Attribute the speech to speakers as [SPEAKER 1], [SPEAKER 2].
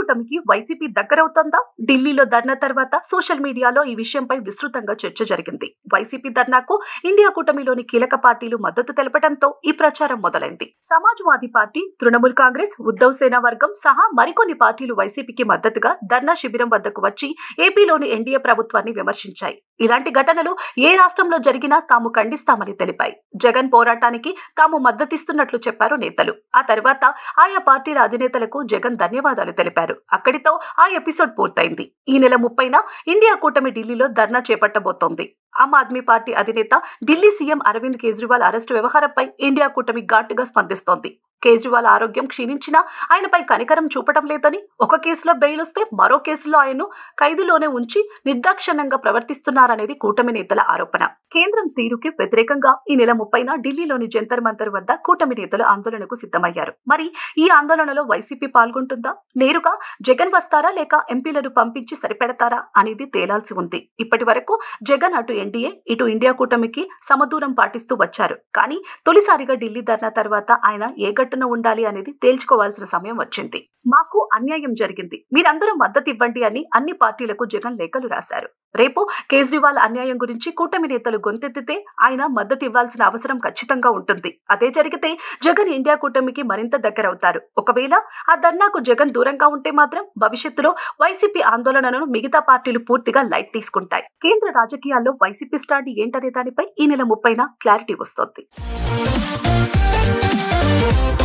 [SPEAKER 1] కూటమికి వైసీపీ దగ్గరవుతోందా? ఢిల్లీలో ధర్నా తర్వాత సోషల్ మీడియాలో ఈ విషయంపై విస్తృతంగా చర్చ జరిగింది. వైసీపీ ధర్నాకు ఇండియా కూటమిలోని కీలక పార్టీలు మద్దతు తెలపడంతో ఈ ప్రచారం మొదలైంది. సమాజ్వాదీ పార్టీ, తృణమూల్ కాంగ్రెస్, ఉద్ధవ్ సేన వర్గం సహా మరికొన్ని పార్టీలు వైసీపీకి మద్దతుగా ధర్నా శిబిరం వద్దకు వచ్చి ఏపీలోని ఎన్డీఏ ప్రభుత్వాన్ని విమర్శించాయి. ఇలాంటి ఘటనలు ఏ రాష్ట్రంలో జరిగినా తాము ఖండిస్తామని తెలిపాయి. జగన్ పోరాటానికి తాము మద్దతిస్తున్నట్లు చెప్పారు నేతలు. ఆ తర్వాత ఆయా పార్టీల అధినేతలకు జగన్ ధన్యవాదాలు తెలిపారు. అక్కడితో ఆ ఎపిసోడ్ పూర్తయింది. ఈ నెల 30న ఇండియా కూటమి ఢిల్లీలో ధర్నా చేపట్టబోతోంది. ఆమ్ ఆద్మీ పార్టీ అధినేత ఢిల్లీ సీఎం అరవింద్ కేజ్రీవాల్ అరెస్టు వ్యవహారంపై ఇండియా కూటమి ఘాటుగా స్పందిస్తోంది. కేజ్రీవాల్ ఆరోగ్యం క్షీణించినా ఆయనపై కనికరం చూపడం లేదని, ఒక కేసులో బెయిల్ వస్తే మరో కేసులో ఆయన్ను ఖైదులోనే ఉంచి నిర్దాక్షిణ్యంగా ప్రవర్తిస్తున్నారనేది కూటమి నేతల ఆరోపణ. కేంద్రం తీరుకి వ్యతిరేకంగా ఈ నెల 30న ఢిల్లీలోని జంతర్ మంతర్ వద్ద కూటమి నేతలు ఆందోళనకు సిద్ధమయ్యారు. మరి ఈ ఆందోళనలో వైసీపీ పాల్గొంటుందా? నేరుగా జగన్ వస్తారా లేక ఎంపీలను పంపించి సరిపెడతారా అనేది తేలాల్సి ఉంది. ఇప్పటి వరకు జగన్ అటు ఎన్డీఏ, ఇటు ఇండియా కూటమికి సమదూరం పాటిస్తూ వచ్చారు. కానీ తొలిసారిగా ఢిల్లీ ధర్నా తర్వాత ఆయన ఏ గట్టున ఉండాలి అనేది తేల్చుకోవాల్సిన సమయం వచ్చింది. మాకు అన్యాయం జరిగింది, మీరందరూ మద్దతు ఇవ్వండి అని అన్ని పార్టీలకు జగన్ లేఖలు రాశారు. రేపు కేజ్రీవాల్ అన్యాయం గురించి కూటమి నేతలు గొంతెత్తితే ఆయన మద్దతు ఇవ్వాల్సిన అవసరం ఖచ్చితంగా ఉంటుంది. అదే జరిగితే జగన్ ఇండియా కూటమికి మరింత దగ్గరవుతారు. ఒకవేళ ఆ ధర్నాకు జగన్ దూరంగా ఉంటే మాత్రం భవిష్యత్తులో వైసీపీ ఆందోళనను మిగతా పార్టీలు పూర్తిగా లైట్ తీసుకుంటాయి. కేంద్ర రాజకీయాల్లో వైసీపీ స్టాండ్ ఏంటనే దానిపై ఈ నెల 30న క్లారిటీ వస్తోంది.